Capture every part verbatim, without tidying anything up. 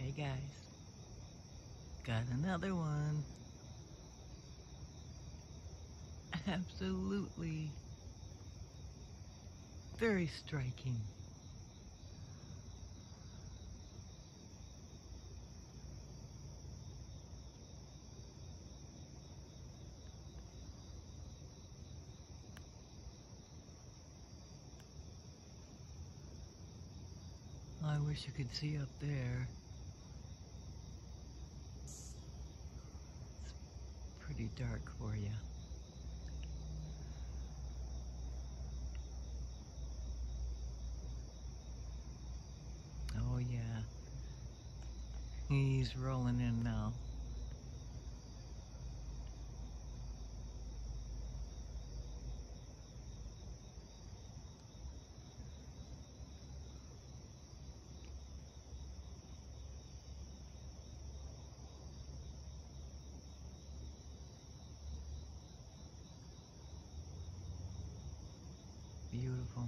Hey guys, got another one. Absolutely very striking. I wish you could see up there. It's pretty dark for you. Oh yeah, he's rolling in now. Beautiful.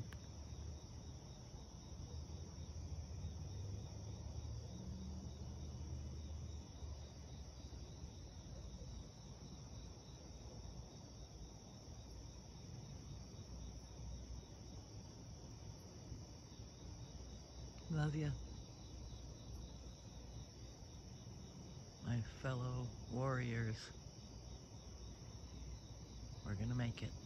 Love you, my fellow warriors. We're gonna make it.